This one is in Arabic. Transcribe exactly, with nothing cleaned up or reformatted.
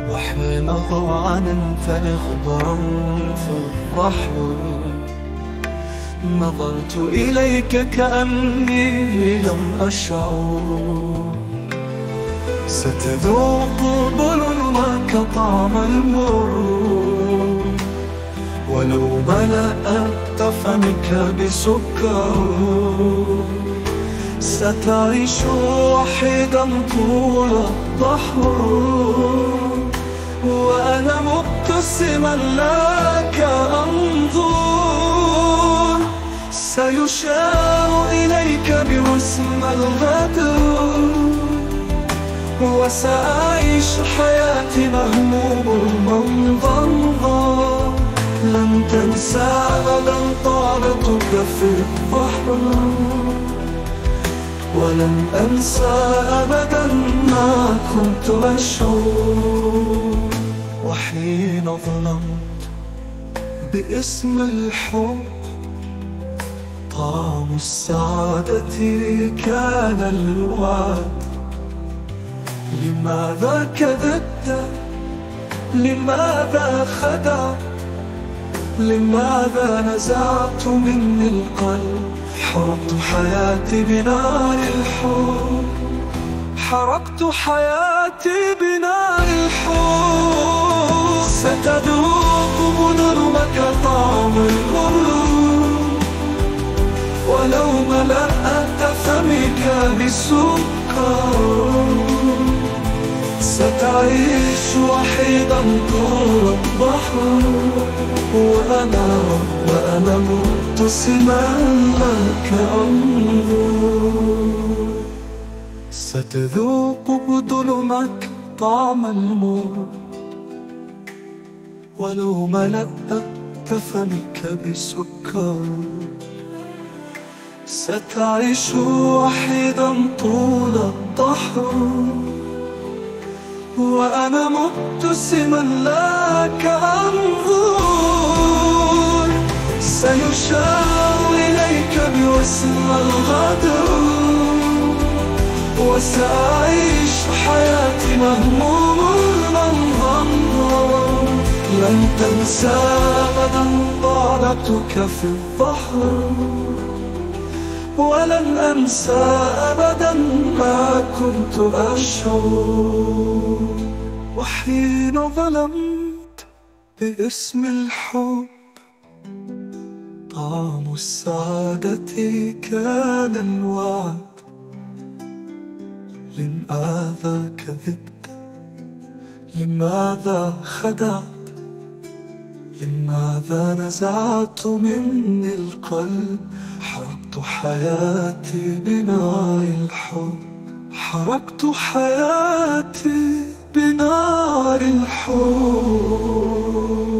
وحين ضوعا فإخبارا في الرحم. نظرت إليك كأني لم أشعر، ستذوق ظلمك طعم المر، ولو ملأت فمك بسكر. ستعيش وحيدا طول الدهر، وأنا مبتسما لك أنظر. سيشار إليك بوسم الغدر، وسأعيش حياتي مهموم المنظر. لن تنسى أبدا طعنتك في البحر، ولن أنسى أبدا ما كنت أشعر. وحين ظلمت باسم الحب، طعم السعادة كان الوعد. لماذا كذبت؟ لماذا خدعت؟ لماذا نزعت مني القلب؟ حرقت حياتي بنار الحب، حرقت حياتي بنار الحب. ستذوق ظلمك طعم المر، ولو ملأت فمك بسكر. ستعيش وحيدا طول البحر، وأنا وأنا مبتسما لك أنظر. ستذوق بظلمك طعم المر، ولو ملأت فمك بسكر. ستعيش وحيدا طول الدهر، وأنا مبتسما لك أنظر. سيشار إليك بوسم الغدر، وسأعيش حياتي مهموم المنظر. لن تنسى أبدا ضعنتك في البحر، ولن أنسى أبدا ما كنت أشعر. وحين ظلمت باسم الحب، طعم السعادة كان الوعد. لماذا كذبت؟ لماذا خدعت؟ لماذا نزعت مني القلب؟ حرقت حياتي بنار الحب، حرقت حياتي بنار الحب.